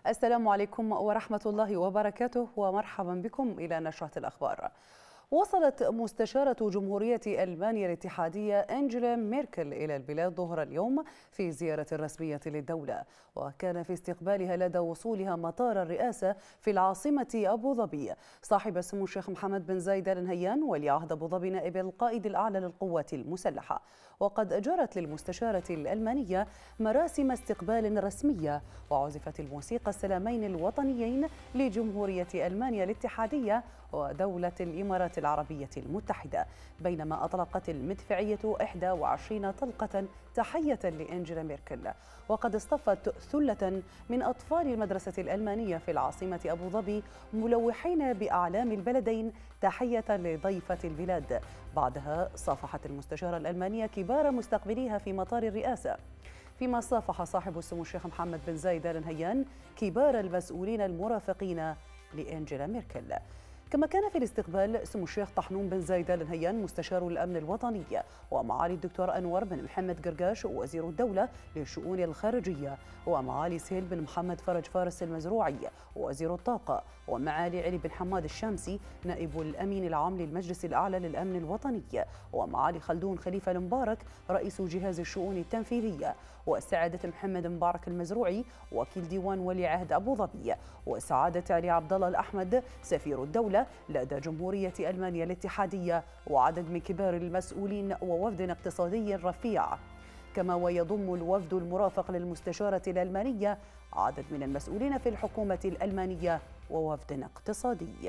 السلام عليكم ورحمة الله وبركاته، ومرحبا بكم إلى نشرة الأخبار. وصلت مستشارة جمهورية ألمانيا الاتحادية أنجيلا ميركل إلى البلاد ظهر اليوم في زيارة رسمية للدولة، وكان في استقبالها لدى وصولها مطار الرئاسة في العاصمة أبو ظبي صاحب السمو الشيخ محمد بن زايد آل نهيان ولي عهد أبو ظبي نائب القائد الأعلى للقوات المسلحة. وقد جرت للمستشارة الألمانية مراسم استقبال رسمية، وعزفت الموسيقى السلامين الوطنيين لجمهورية ألمانيا الاتحادية ودولة الإمارات العربية المتحدة، بينما أطلقت المدفعية 21 طلقة تحية لأنجيلا ميركل. وقد اصطفت ثلة من أطفال المدرسة الألمانية في العاصمة أبو ظبي ملوحين بأعلام البلدين تحية لضيفة البلاد. بعدها صافحت المستشارة الألمانية كبار مستقبليها في مطار الرئاسة، فيما صافح صاحب السمو الشيخ محمد بن زايد آل نهيان كبار المسؤولين المرافقين لأنجيلا ميركل. كما كان في الاستقبال سمو الشيخ طحنون بن زايد آل نهيان مستشار الأمن الوطني، ومعالي الدكتور أنور بن محمد قرقاش وزير الدولة للشؤون الخارجية، ومعالي سهيل بن محمد فرج فارس المزروعي وزير الطاقة، ومعالي علي بن حماد الشامسي نائب الأمين العام للمجلس الأعلى للأمن الوطني، ومعالي خلدون خليفة المبارك رئيس جهاز الشؤون التنفيذية، وسعادة محمد مبارك المزروعي وكيل ديوان ولي عهد أبو ظبي، وسعادة علي عبد الله الأحمد سفير الدولة لدى جمهورية ألمانيا الاتحادية، وعدد من كبار المسؤولين ووفد اقتصادي رفيع. كما ويضم الوفد المرافق للمستشارة الألمانية عدد من المسؤولين في الحكومة الألمانية ووفد اقتصادي.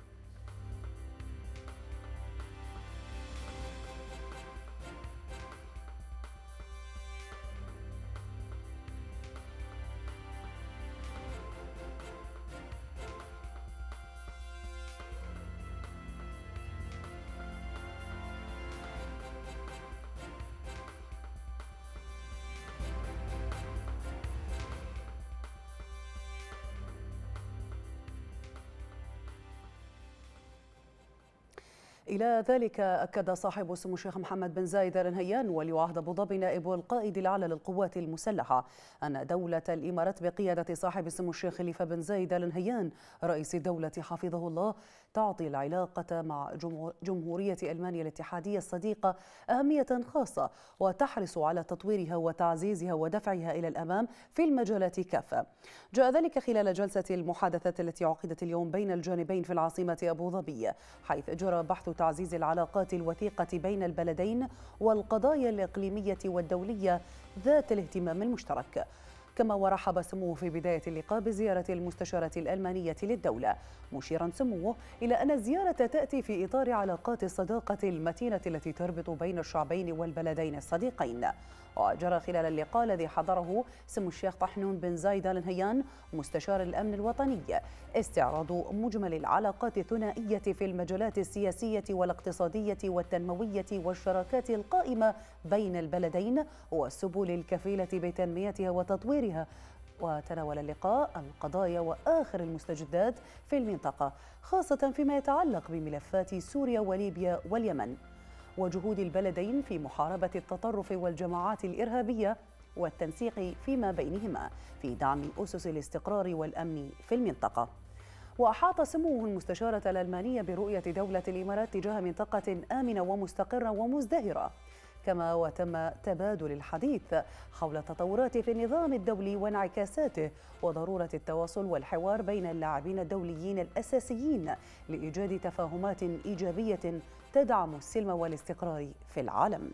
إلى ذلك أكد صاحب السمو الشيخ محمد بن زايد آل نهيان ولي عهد أبو ظبي نائب القائد الأعلى للقوات المسلحة أن دولة الإمارات بقيادة صاحب السمو الشيخ خليفة بن زايد آل نهيان رئيس الدولة حفظه الله تعطي العلاقة مع جمهورية ألمانيا الاتحادية الصديقة أهمية خاصة، وتحرص على تطويرها وتعزيزها ودفعها إلى الأمام في المجالات كافة. جاء ذلك خلال جلسة المحادثات التي عقدت اليوم بين الجانبين في العاصمة أبو ظبي، حيث جرى بحث تعزيز العلاقات الوثيقة بين البلدين والقضايا الإقليمية والدولية ذات الاهتمام المشترك. كما ورحب سموه في بداية اللقاء بزيارة المستشارة الألمانية للدولة، مشيرا سموه إلى أن الزيارة تأتي في إطار علاقات الصداقة المتينة التي تربط بين الشعبين والبلدين الصديقين. وجرى خلال اللقاء الذي حضره سمو الشيخ طحنون بن زايد آل نهيان مستشار الأمن الوطني استعراض مجمل العلاقات الثنائية في المجالات السياسية والاقتصادية والتنموية والشراكات القائمة بين البلدين والسبل الكفيلة بتنميتها وتطويرها. وتناول اللقاء القضايا وآخر المستجدات في المنطقة، خاصة فيما يتعلق بملفات سوريا وليبيا واليمن، وجهود البلدين في محاربة التطرف والجماعات الإرهابية والتنسيق فيما بينهما في دعم أسس الاستقرار والأمن في المنطقة. وأحاط سموه المستشارة الألمانية برؤية دولة الإمارات تجاه منطقة آمنة ومستقرة ومزدهرة. كما وتم تبادل الحديث حول التطورات في النظام الدولي وانعكاساته، وضرورة التواصل والحوار بين اللاعبين الدوليين الأساسيين لإيجاد تفاهمات إيجابية تدعم السلم والاستقرار في العالم.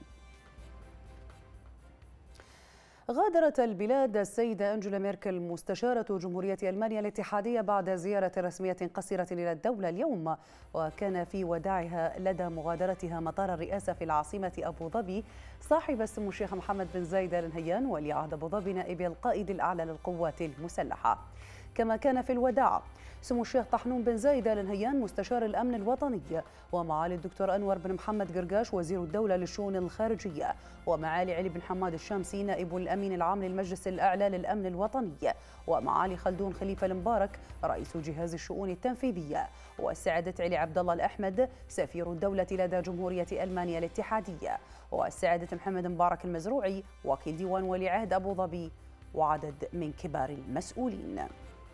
غادرت البلاد السيدة أنجيلا ميركل مستشارة جمهورية ألمانيا الاتحادية بعد زيارة رسمية قصيرة إلى الدولة اليوم، وكان في وداعها لدى مغادرتها مطار الرئاسة في العاصمة أبو ظبي صاحب السمو الشيخ محمد بن زايد آل نهيان ولي عهد أبو ظبي نائب القائد الأعلى للقوات المسلحة. كما كان في الوداع سمو الشيخ طحنون بن زايد آل نهيان مستشار الأمن الوطني، ومعالي الدكتور أنور بن محمد قرقاش وزير الدولة للشؤون الخارجية، ومعالي علي بن حماد الشامسي نائب الأمين العام للمجلس الأعلى للأمن الوطني، ومعالي خلدون خليفة المبارك رئيس جهاز الشؤون التنفيذية، وسعادة علي عبد الله الأحمد سفير الدولة لدى جمهورية ألمانيا الاتحادية، وسعادة محمد مبارك المزروعي وكيل ديوان ولي عهد أبو ظبي، وعدد من كبار المسؤولين.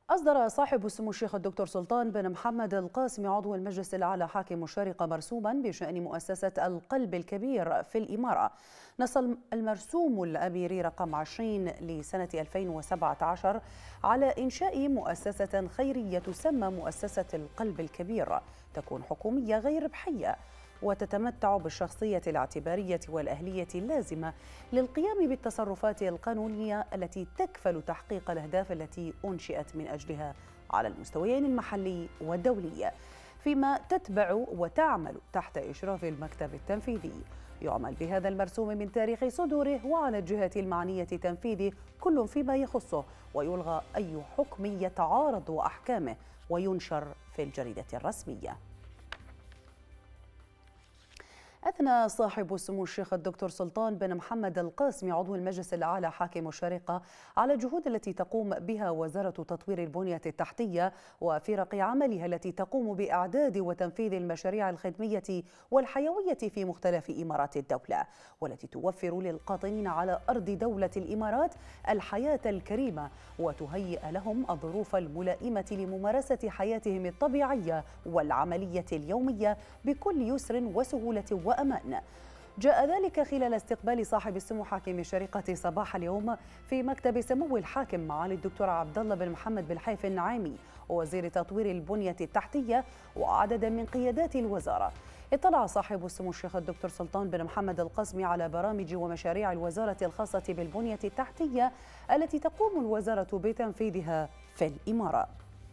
أصدر صاحب السمو الشيخ الدكتور سلطان بن محمد القاسمي عضو المجلس الأعلى حاكم الشارقة مرسوما بشأن مؤسسة القلب الكبير في الإمارة. نص المرسوم الأميري رقم 20 لسنة 2017 على إنشاء مؤسسة خيرية تسمى مؤسسة القلب الكبير، تكون حكومية غير ربحية وتتمتع بالشخصية الاعتبارية والأهلية اللازمة للقيام بالتصرفات القانونية التي تكفل تحقيق الأهداف التي أنشئت من أجلها على المستويين المحلي والدولي، فيما تتبع وتعمل تحت إشراف المكتب التنفيذي. يعمل بهذا المرسوم من تاريخ صدوره، وعلى الجهات المعنية تنفيذه كل فيما يخصه، ويلغى أي حكم يتعارض أحكامه وينشر في الجريدة الرسمية. أثنى صاحب السمو الشيخ الدكتور سلطان بن محمد القاسمي عضو المجلس الأعلى حاكم الشارقة على الجهود التي تقوم بها وزارة تطوير البنية التحتية وفرق عملها التي تقوم بإعداد وتنفيذ المشاريع الخدمية والحيوية في مختلف إمارات الدولة، والتي توفر للقاطنين على أرض دولة الإمارات الحياة الكريمة وتهيئ لهم الظروف الملائمة لممارسة حياتهم الطبيعية والعملية اليومية بكل يسر وسهولة وأمان. جاء ذلك خلال استقبال صاحب السمو حاكم الشارقة صباح اليوم في مكتب سمو الحاكم معالي الدكتور عبد الله بن محمد بن حيف النعيمي وزير تطوير البنية التحتية وعدد من قيادات الوزارة. اطلع صاحب السمو الشيخ الدكتور سلطان بن محمد القاسمي على برامج ومشاريع الوزارة الخاصة بالبنية التحتية التي تقوم الوزارة بتنفيذها في الإمارة.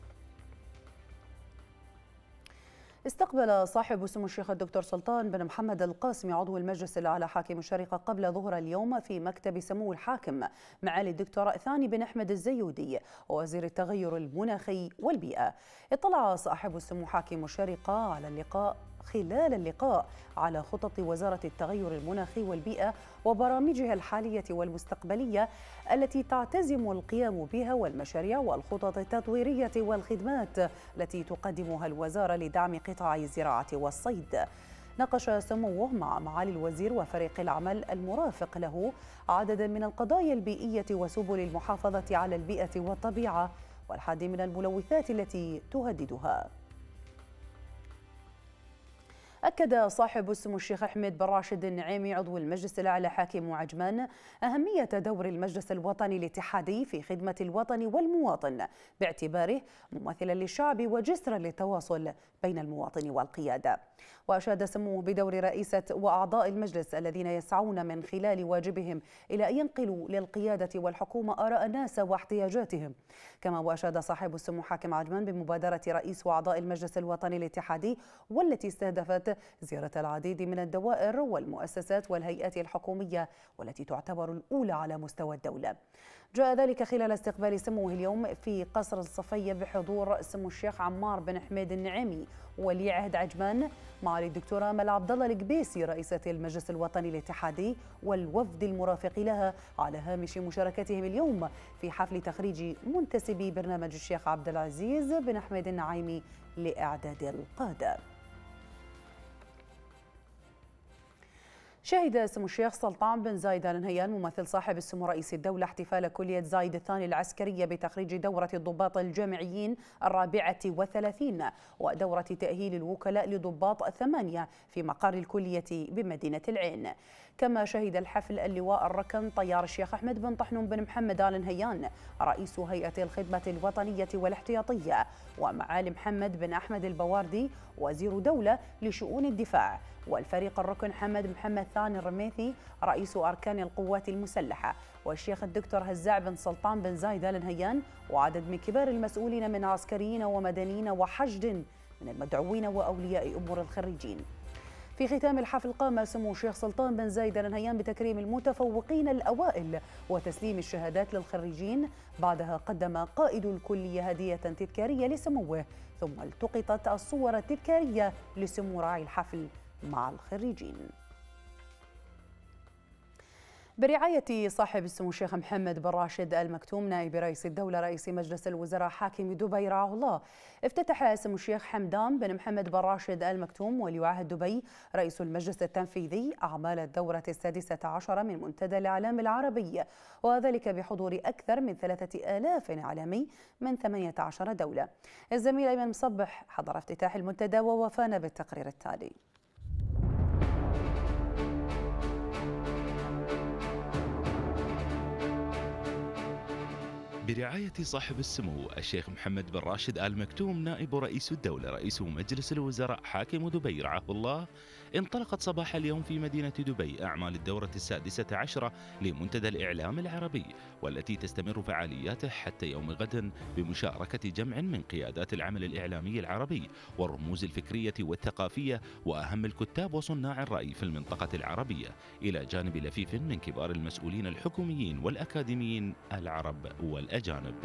استقبل صاحب السمو الشيخ الدكتور سلطان بن محمد القاسمي عضو المجلس الأعلى حاكم الشارقة قبل ظهر اليوم في مكتب سمو الحاكم معالي الدكتور ثاني بن أحمد الزيودي وزير التغير المناخي والبيئة. اطلع صاحب السمو حاكم الشارقة خلال اللقاء على خطط وزارة التغير المناخي والبيئة وبرامجها الحالية والمستقبلية التي تعتزم القيام بها والمشاريع والخطط التطويرية والخدمات التي تقدمها الوزارة لدعم قطاع الزراعة والصيد. ناقش سموه مع معالي الوزير وفريق العمل المرافق له عددا من القضايا البيئية وسبل المحافظة على البيئة والطبيعة والحد من الملوثات التي تهددها. أكد صاحب السمو الشيخ أحمد بن راشد النعيمي عضو المجلس الأعلى حاكم عجمان أهمية دور المجلس الوطني الاتحادي في خدمة الوطن والمواطن باعتباره ممثلا للشعب وجسرا للتواصل بين المواطن والقيادة. وأشاد سموه بدور رئيسة وأعضاء المجلس الذين يسعون من خلال واجبهم إلى أن ينقلوا للقيادة والحكومة آراء الناس واحتياجاتهم. كما وأشاد صاحب السمو حاكم عجمان بمبادرة رئيس وأعضاء المجلس الوطني الاتحادي والتي استهدفت زيارة العديد من الدوائر والمؤسسات والهيئات الحكومية والتي تعتبر الأولى على مستوى الدولة. جاء ذلك خلال استقبال سموه اليوم في قصر الصفية بحضور سمو الشيخ عمار بن حميد النعيمي ولي عهد عجمان معالي الدكتورة امل عبد الله القبيسي رئيسة المجلس الوطني الاتحادي والوفد المرافق لها على هامش مشاركتهم اليوم في حفل تخريج منتسبي برنامج الشيخ عبد العزيز بن حميد النعيمي لإعداد القادة. شهد سمو الشيخ سلطان بن زايد آل نهيان ممثل صاحب السمو رئيس الدولة احتفال كلية زايد الثاني العسكرية بتخريج دورة الضباط الجامعيين 34 ودورة تأهيل الوكلاء لضباط 8 في مقر الكلية بمدينة العين. كما شهد الحفل اللواء الركن طيار الشيخ أحمد بن طحنون بن محمد آل نهيان رئيس هيئة الخدمة الوطنية والاحتياطية ومعالي محمد بن أحمد البواردي وزير دولة لشؤون الدفاع والفريق الركن محمد ثاني الرميثي رئيس أركان القوات المسلحة والشيخ الدكتور هزاع بن سلطان بن زايد آل نهيان وعدد من كبار المسؤولين من عسكريين ومدنيين وحشد من المدعوين وأولياء أمور الخريجين. في ختام الحفل قام سمو الشيخ سلطان بن زايد آل نهيان بتكريم المتفوقين الأوائل وتسليم الشهادات للخريجين. بعدها قدم قائد الكلية هدية تذكارية لسموه، ثم التقطت الصور التذكارية لسمو راعي الحفل مع الخريجين. برعاية صاحب السمو الشيخ محمد بن راشد آل مكتوم نائب رئيس الدولة رئيس مجلس الوزراء حاكم دبي رعاه الله، افتتح سمو الشيخ حمدان بن محمد بن راشد آل مكتوم ولي عهد دبي رئيس المجلس التنفيذي أعمال الدورة 16 من منتدى الإعلام العربي، وذلك بحضور أكثر من 3000 إعلامي من 18 دولة. الزميل أيمن مصبح حضر افتتاح المنتدى ووافانا بالتقرير التالي. برعاية صاحب السمو الشيخ محمد بن راشد آل مكتوم نائب رئيس الدولة رئيس مجلس الوزراء حاكم دبي رعاه الله، انطلقت صباح اليوم في مدينة دبي أعمال الدورة 16 لمنتدى الإعلام العربي، والتي تستمر فعالياته حتى يوم غد بمشاركة جمع من قيادات العمل الإعلامي العربي والرموز الفكرية والثقافية وأهم الكتاب وصناع الرأي في المنطقة العربية، إلى جانب لفيف من كبار المسؤولين الحكوميين والأكاديميين العرب والأجانب.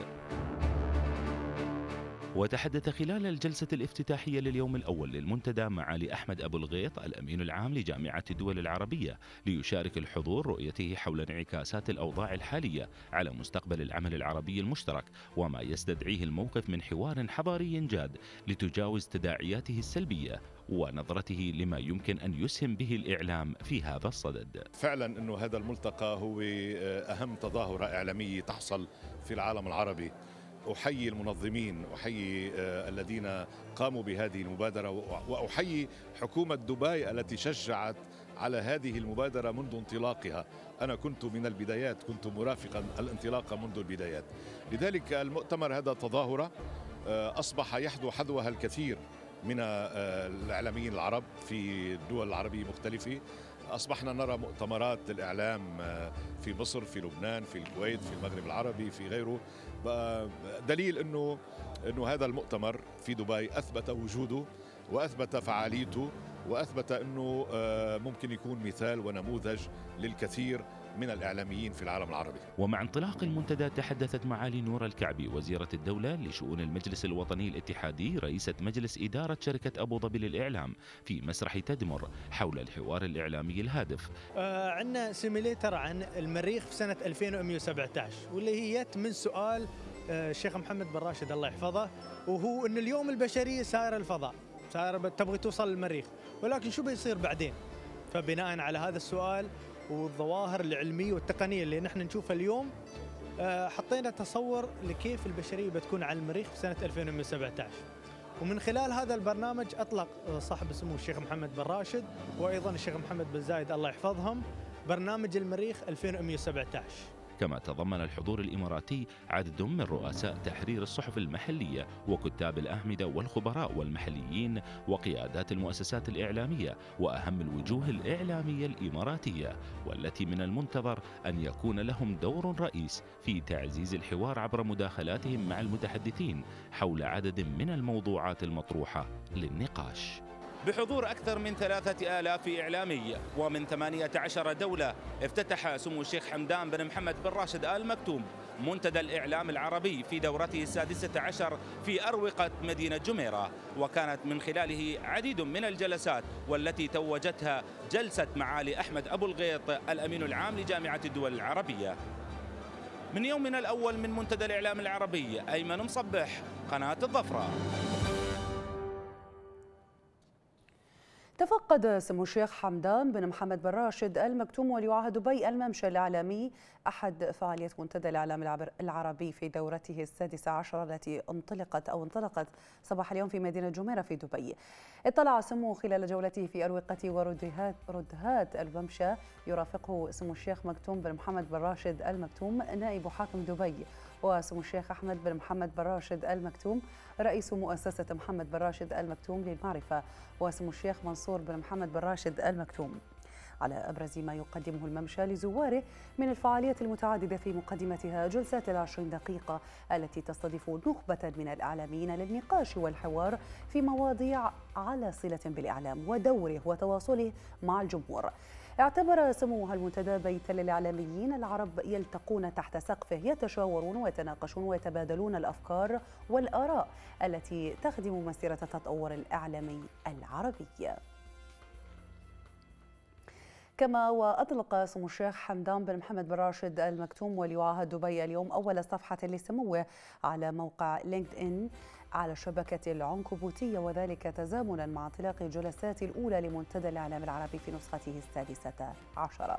وتحدث خلال الجلسة الافتتاحية لليوم الأول للمنتدى معالي أحمد أبو الغيط الأمين العام لجامعة الدول العربية، ليشارك الحضور رؤيته حول انعكاسات الأوضاع الحالية على مستقبل العمل العربي المشترك، وما يستدعيه الموقف من حوار حضاري جاد لتجاوز تداعياته السلبية ونظرته لما يمكن أن يسهم به الإعلام في هذا الصدد. فعلا أنه هذا الملتقى هو أهم تظاهرة إعلامية تحصل في العالم العربي. أحيي المنظمين، أحيي الذين قاموا بهذه المبادرة، وأحيي حكومة دبي التي شجعت على هذه المبادرة منذ انطلاقها. أنا كنت من البدايات، كنت مرافقا الانطلاقة منذ البدايات. لذلك المؤتمر هذا تظاهرة أصبح يحذو حذوها الكثير من الإعلاميين العرب في الدول العربية مختلفة. أصبحنا نرى مؤتمرات للإعلام في مصر، في لبنان، في الكويت، في المغرب العربي، في غيره. دليل أنه هذا المؤتمر في دبي أثبت وجوده وأثبت فعاليته وأثبت أنه ممكن يكون مثال ونموذج للكثير من الإعلاميين في العالم العربي. ومع انطلاق المنتدى تحدثت معالي نور الكعبي وزيرة الدولة لشؤون المجلس الوطني الاتحادي رئيسة مجلس إدارة شركة أبو ظبي للإعلام في مسرح تدمر حول الحوار الإعلامي الهادف. عندنا سيميليتر عن المريخ في سنة 2117، واللي هي من سؤال الشيخ محمد بن راشد الله يحفظه، وهو أن اليوم البشرية سائرة الفضاء، سائرة تبغي توصل للمريخ، ولكن شو بيصير بعدين؟ فبناء على هذا السؤال والظواهر العلمية والتقنية اللي نحن نشوفها اليوم، حطينا تصور لكيف البشرية بتكون على المريخ في سنة 2017. ومن خلال هذا البرنامج أطلق صاحب السمو الشيخ محمد بن راشد وأيضا الشيخ محمد بن زايد الله يحفظهم برنامج المريخ 2017. كما تضمن الحضور الإماراتي عدد من رؤساء تحرير الصحف المحلية وكتاب الأعمدة والخبراء والمحليين وقيادات المؤسسات الإعلامية وأهم الوجوه الإعلامية الإماراتية، والتي من المنتظر أن يكون لهم دور رئيس في تعزيز الحوار عبر مداخلاتهم مع المتحدثين حول عدد من الموضوعات المطروحة للنقاش. بحضور أكثر من 3000 إعلامي ومن 18 دولة، افتتح سمو الشيخ حمدان بن محمد بن راشد آل مكتوم منتدى الإعلام العربي في دورته 16 في أروقة مدينة جميرة، وكانت من خلاله عديد من الجلسات والتي توجتها جلسة معالي أحمد أبو الغيط الأمين العام لجامعة الدول العربية. من يومنا الأول من منتدى الإعلام العربي، أيمن مصبح، قناة الظفرة. تفقد سمو الشيخ حمدان بن محمد بن راشد آل مكتوم ولي عهد دبي الممشى الإعلامي أحد فعاليات منتدى الإعلام العربي في دورته 16 التي انطلقت صباح اليوم في مدينة جميرة في دبي. اطلع سمو خلال جولته في أروقة وردهات الممشى يرافقه سمو الشيخ مكتوم بن محمد بن راشد آل مكتوم نائب حاكم دبي، وسمو الشيخ أحمد بن محمد بن راشد آل مكتوم رئيس مؤسسة محمد بن راشد آل مكتوم للمعرفة، وسمو الشيخ منصور بن محمد بن راشد آل مكتوم، على أبرز ما يقدمه الممشى لزواره من الفعاليات المتعددة في مقدمتها جلسات 20 دقيقة التي تستضيف نخبة من الإعلاميين للنقاش والحوار في مواضيع على صلة بالإعلام ودوره وتواصله مع الجمهور. اعتبر سمو المنتدى بيتا للإعلاميين العرب يلتقون تحت سقفه يتشاورون ويتناقشون ويتبادلون الأفكار والآراء التي تخدم مسيرة التطور الإعلامي العربي. كما وأطلق سمو الشيخ حمدان بن محمد بن راشد آل مكتوم ولي عهد دبي اليوم أول صفحة لسموه على موقع لينكد إن على الشبكة العنكبوتية، وذلك تزامنا مع انطلاق الجلسات الأولى لمنتدى الإعلام العربي في نسخته 16.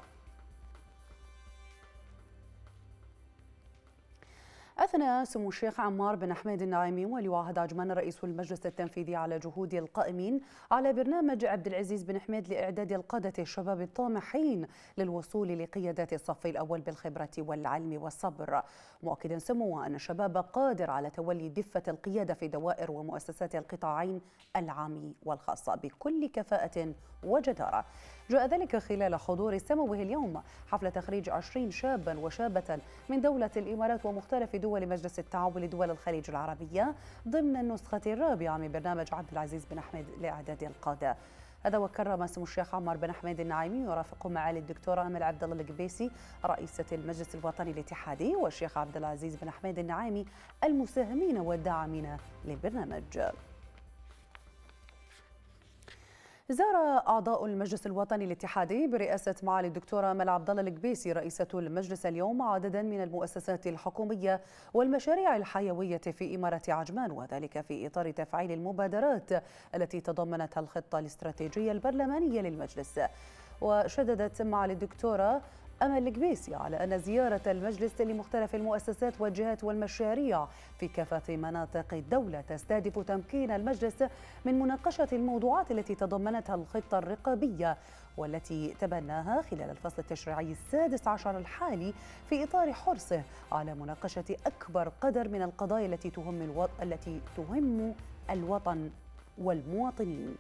أثنى سمو الشيخ عمار بن حميد النعيمي ولي عهد عجمان رئيس المجلس التنفيذي على جهود القائمين على برنامج عبد العزيز بن حميد لإعداد القادة الشباب الطامحين للوصول لقيادة الصف الأول بالخبرة والعلم والصبر، مؤكدا سموه أن الشباب قادر على تولي دفة القيادة في دوائر ومؤسسات القطاعين العام والخاص بكل كفاءة وجدارة. جاء ذلك خلال حضور سموه اليوم حفل تخريج 20 شابا وشابة من دولة الإمارات ومختلف دول مجلس التعاون لدول الخليج العربية ضمن النسخة الرابعة من برنامج عبد العزيز بن حميد لإعداد القادة. هذا وكرم سمو الشيخ عمار بن حميد النعيمي يرافق معالي الدكتورة أمل عبد الله القبيسي رئيسة المجلس الوطني الاتحادي والشيخ عبد العزيز بن حميد النعيمي المساهمين والداعمين للبرنامج. زار أعضاء المجلس الوطني الاتحادي برئاسة معالي الدكتورة أمل عبد الله القبيسي رئيسة المجلس اليوم عددا من المؤسسات الحكومية والمشاريع الحيوية في إمارة عجمان، وذلك في إطار تفعيل المبادرات التي تضمنتها الخطة الاستراتيجية البرلمانية للمجلس. وشددت معالي الدكتورة أمل القبيسي على أن زيارة المجلس لمختلف المؤسسات والجهات والمشاريع في كافة مناطق الدولة تستهدف تمكين المجلس من مناقشة الموضوعات التي تضمنتها الخطة الرقابية والتي تبناها خلال الفصل التشريعي 16 الحالي في إطار حرصه على مناقشة أكبر قدر من القضايا التي تهم الوطن والمواطنين.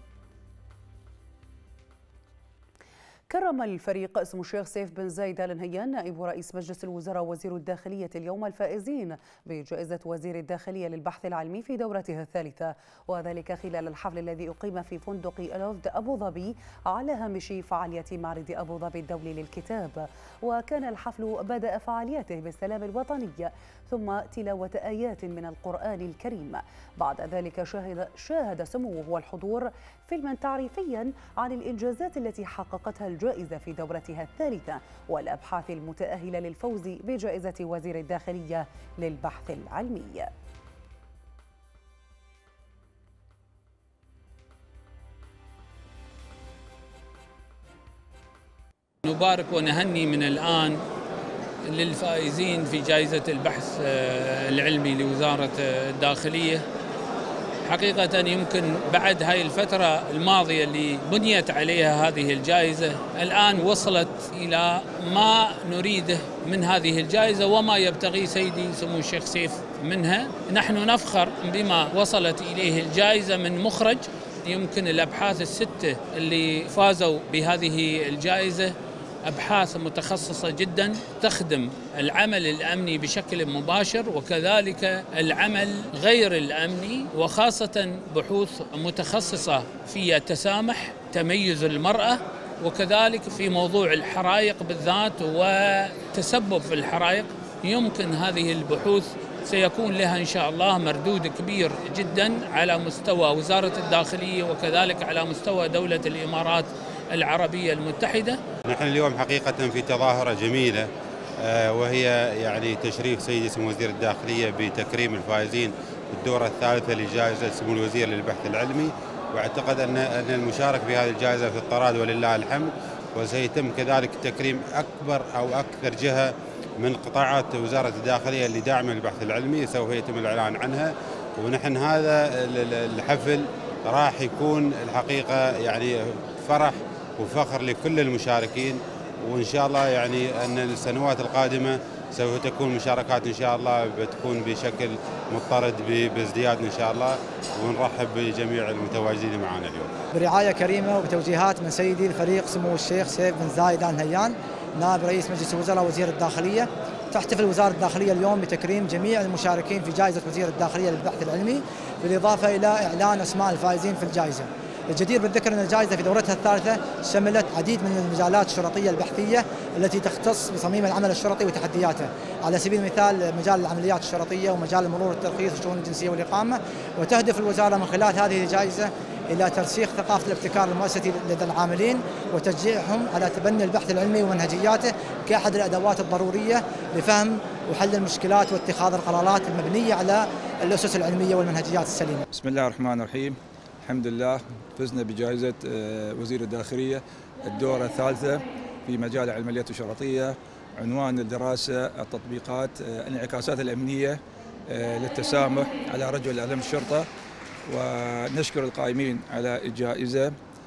كرم الفريق سمو الشيخ سيف بن زايد آل نهيان نائب رئيس مجلس الوزراء وزير الداخلية اليوم الفائزين بجائزة وزير الداخلية للبحث العلمي في دورته الثالثة، وذلك خلال الحفل الذي أقيم في فندق ألوفد أبو ظبي على هامش فعالية معرض أبو ظبي الدولي للكتاب. وكان الحفل بدأ فعالياته بالسلام الوطني ثم تلاوة آيات من القرآن الكريم. بعد ذلك شاهد سموه الحضور فيلما تعريفيا عن الإنجازات التي حققتها الجائزة في دورتها الثالثة والأبحاث المتأهلة للفوز بجائزة وزير الداخلية للبحث العلمي. نبارك ونهني من الآن للفائزين في جائزة البحث العلمي لوزارة الداخلية. حقيقة يمكن بعد هاي الفترة الماضية اللي بنيت عليها هذه الجائزة الآن وصلت إلى ما نريده من هذه الجائزة وما يبتغي سيدي سمو الشيخ سيف منها. نحن نفخر بما وصلت إليه الجائزة من مخرج. يمكن الأبحاث الستة اللي فازوا بهذه الجائزة أبحاث متخصصة جدا تخدم العمل الأمني بشكل مباشر وكذلك العمل غير الأمني، وخاصة بحوث متخصصة في التسامح، تميز المرأة، وكذلك في موضوع الحرائق بالذات وتسبب في الحرائق. يمكن هذه البحوث سيكون لها إن شاء الله مردود كبير جدا على مستوى وزارة الداخلية وكذلك على مستوى دولة الإمارات العربية المتحدة. نحن اليوم حقيقة في تظاهرة جميلة وهي يعني تشريف سيدي سمو وزير الداخلية بتكريم الفائزين بالدورة الثالثة لجائزة سمو الوزير للبحث العلمي، واعتقد أن المشارك في هذه الجائزة في الطراد ولله الحمد، وسيتم كذلك تكريم أكبر أو أكثر جهة من قطاعات وزارة الداخلية اللي داعمة البحث العلمي سوف يتم الإعلان عنها. ونحن هذا الحفل راح يكون الحقيقة يعني فرح وفخر لكل المشاركين، وإن شاء الله يعني أن السنوات القادمة سوف تكون مشاركات إن شاء الله بتكون بشكل مضطرد بازدياد إن شاء الله، ونرحب بجميع المتواجدين معنا اليوم. برعاية كريمة وبتوجيهات من سيدي الفريق سمو الشيخ سيف بن زايد آل نهيان نائب رئيس مجلس الوزراء وزير الداخلية، تحتفل وزارة الداخلية اليوم بتكريم جميع المشاركين في جائزة وزير الداخلية للبحث العلمي، بالإضافة إلى إعلان أسماء الفائزين في الجائزة. الجدير بالذكر أن الجائزة في دورتها الثالثة شملت عديد من المجالات الشرطية البحثية التي تختص بصميم العمل الشرطي وتحدياته، على سبيل المثال مجال العمليات الشرطية ومجال المرور والترخيص والشؤون الجنسية والإقامة. وتهدف الوزارة من خلال هذه الجائزة إلى ترسيخ ثقافة الابتكار المؤسسي لدى العاملين وتشجيعهم على تبني البحث العلمي ومنهجياته كأحد الأدوات الضرورية لفهم وحل المشكلات واتخاذ القرارات المبنية على الأسس العلمية والمنهجيات السليمة. بسم الله الرحمن الرحيم. الحمد لله فزنا بجائزة وزير الداخلية الدورة الثالثة في مجال العمليات الشرطية. عنوان الدراسة التطبيقات الانعكاسات الأمنية للتسامح على رجل أمن الشرطة، ونشكر القائمين على الجائزة،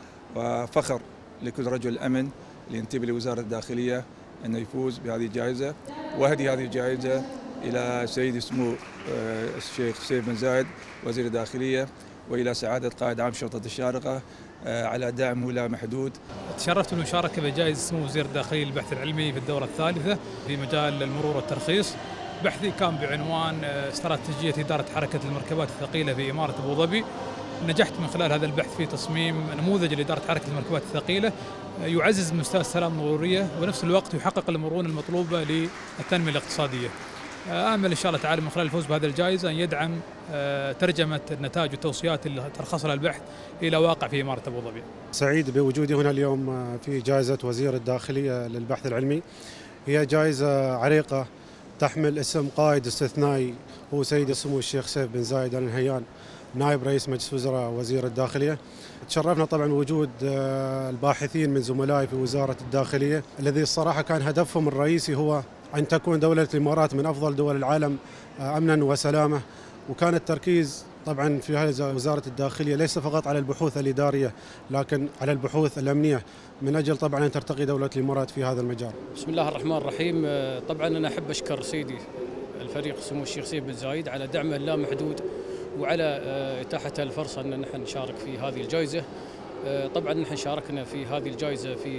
وفخر لكل رجل أمن اللي ينتمي لوزارة الداخلية أنه يفوز بهذه الجائزة. وأهدي هذه الجائزة إلى سيدي سمو الشيخ سيف بن زايد وزير الداخلية، وإلى سعادة قائد عام شرطة الشارقة على دعمه لا محدود. تشرفت بالمشاركة بجائزة سمو وزير الداخلية للبحث العلمي في الدورة الثالثة في مجال المرور والترخيص. بحثي كان بعنوان استراتيجية إدارة حركة المركبات الثقيلة في إمارة أبو ظبي. نجحت من خلال هذا البحث في تصميم نموذج لإدارة حركة المركبات الثقيلة يعزز مستوى السلامة المرورية ونفس الوقت يحقق المرونة المطلوبة للتنمية الاقتصادية. آمل إن شاء الله تعالى من خلال الفوز بهذه الجائزة أن يدعم ترجمة النتائج والتوصيات اللي ترخص لها البحث إلى واقع في إمارة أبو ظبي. سعيد بوجودي هنا اليوم في جائزة وزير الداخلية للبحث العلمي. هي جائزة عريقة تحمل اسم قائد استثنائي هو سيدي سمو الشيخ سيف بن زايد آل نهيان نائب رئيس مجلس وزراء وزير الداخلية. تشرفنا طبعا بوجود الباحثين من زملائي في وزارة الداخلية الذي الصراحة كان هدفهم الرئيسي هو أن تكون دولة الإمارات من أفضل دول العالم أمنا وسلامة. وكان التركيز طبعا في هذه وزارة الداخلية ليس فقط على البحوث الإدارية لكن على البحوث الأمنية من أجل طبعا أن ترتقي دولة الإمارات في هذا المجال. بسم الله الرحمن الرحيم. طبعا أنا أحب أشكر سيدي الفريق سمو الشيخ سيف بن زايد على دعمه اللامحدود وعلى إتاحة الفرصة أن نحن نشارك في هذه الجائزة. طبعا نحن شاركنا في هذه الجائزة في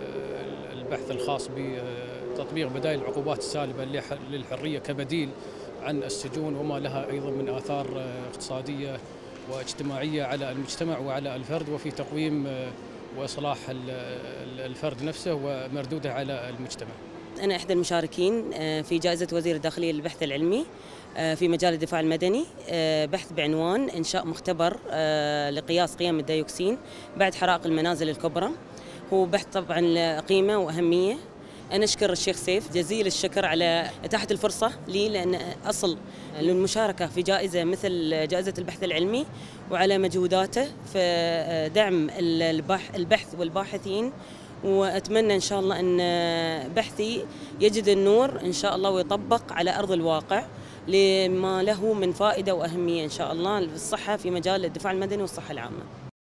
البحث الخاص بتطبيق بدائل العقوبات السالبة للحرية كبديل عن السجون وما لها أيضا من آثار اقتصادية واجتماعية على المجتمع وعلى الفرد، وفي تقويم وإصلاح الفرد نفسه ومردوده على المجتمع. أنا إحدى المشاركين في جائزة وزير الداخلية للبحث العلمي في مجال الدفاع المدني، بحث بعنوان إنشاء مختبر لقياس قيم الديوكسين بعد حرائق المنازل الكبرى. هو بحث طبعا قيمة وأهمية. أنا أشكر الشيخ سيف جزيل الشكر على إتاحة الفرصة لي، لأن أصل للمشاركة في جائزة مثل جائزة البحث العلمي وعلى مجهوداته في دعم البحث والباحثين. وأتمنى إن شاء الله أن بحثي يجد النور إن شاء الله ويطبق على أرض الواقع لما له من فائدة وأهمية إن شاء الله للصحة في مجال الدفاع المدني والصحة العامة.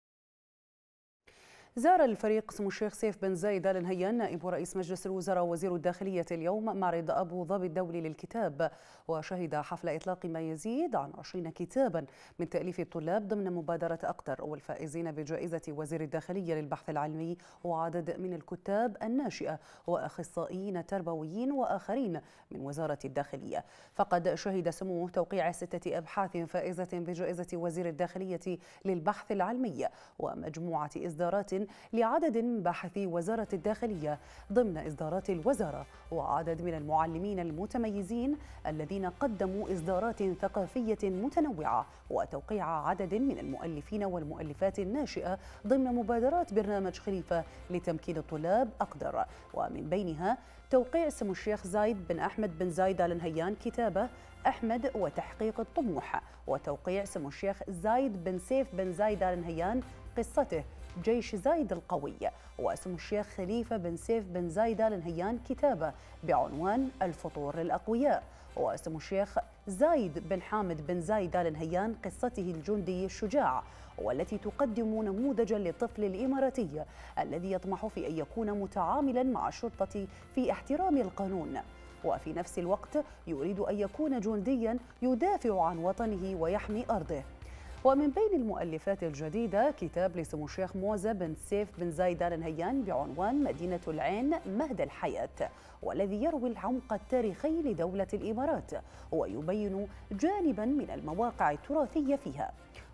زار الفريق سمو الشيخ سيف بن زايد آل نهيان نائب رئيس مجلس الوزراء وزير الداخلية اليوم معرض أبو ظبي الدولي للكتاب، وشهد حفل إطلاق ما يزيد عن 20 كتابا من تأليف الطلاب ضمن مبادرة أقدر، والفائزين بجائزة وزير الداخلية للبحث العلمي وعدد من الكتاب الناشئة وأخصائيين تربويين وآخرين من وزارة الداخلية. فقد شهد سموه توقيع 6 أبحاث فائزة بجائزة وزير الداخلية للبحث العلمي ومجموعة إصدارات لعدد من باحثي وزارة الداخلية ضمن إصدارات الوزارة، وعدد من المعلمين المتميزين الذين قدموا إصدارات ثقافية متنوعة، وتوقيع عدد من المؤلفين والمؤلفات الناشئة ضمن مبادرات برنامج خليفة لتمكين الطلاب أقدر، ومن بينها توقيع سمو الشيخ زايد بن أحمد بن زايد آل نهيان كتابه أحمد وتحقيق الطموح، وتوقيع سمو الشيخ زايد بن سيف بن زايد آل نهيان قصته جيش زايد القوي، وسمو الشيخ خليفة بن سيف بن زايد آل نهيان كتابه بعنوان الفطور للأقوياء، وسمو الشيخ زايد بن حامد بن زايد آل نهيان قصته الجندي الشجاع، والتي تقدم نموذجا للطفل الإماراتي الذي يطمح في أن يكون متعاملا مع الشرطة في احترام القانون، وفي نفس الوقت يريد أن يكون جنديا يدافع عن وطنه ويحمي أرضه. ومن بين المؤلفات الجديدة كتاب لسمو الشيخ موزة بن سيف بن زايد آل نهيان بعنوان مدينة العين مهد الحياة، والذي يروي العمق التاريخي لدولة الإمارات ويبين جانبا من المواقع التراثية فيها.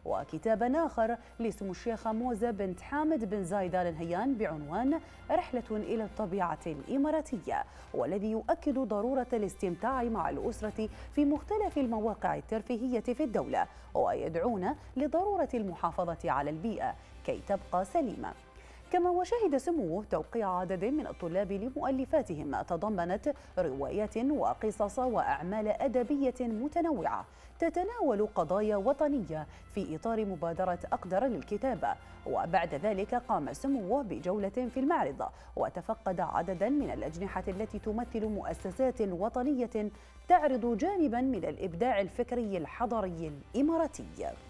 وكتابا آخر لسمو الشيخة موزة بنت حامد بن زايد آل نهيان بعنوان رحلة إلى الطبيعة الإماراتية، والذي يؤكد ضرورة الاستمتاع مع الأسرة في مختلف المواقع الترفيهية في الدولة، ويدعون لضرورة المحافظة على البيئة كي تبقى سليمة. كما وشهد سموه توقيع عدد من الطلاب لمؤلفاتهم تضمنت روايات وقصص وأعمال أدبية متنوعة تتناول قضايا وطنية في إطار مبادرة أقدر للكتابة. وبعد ذلك قام سموه بجولة في المعرض وتفقد عددا من الأجنحة التي تمثل مؤسسات وطنية تعرض جانبا من الإبداع الفكري الحضري الإماراتي.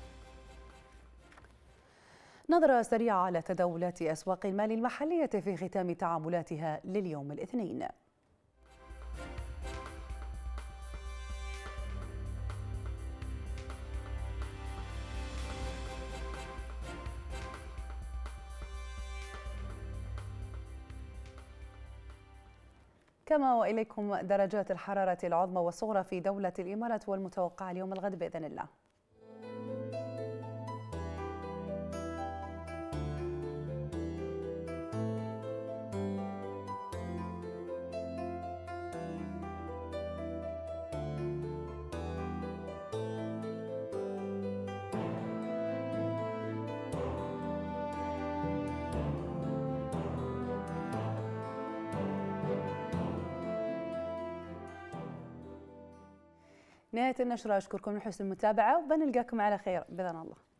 نظرة سريعة على تداولات أسواق المال المحلية في ختام تعاملاتها لليوم الاثنين. كما وإليكم درجات الحرارة العظمى والصغرى في دولة الإمارات والمتوقع اليوم الغد بإذن الله. نهاية النشرة، أشكركم لحسن المتابعة وبنلقاكم على خير بإذن الله.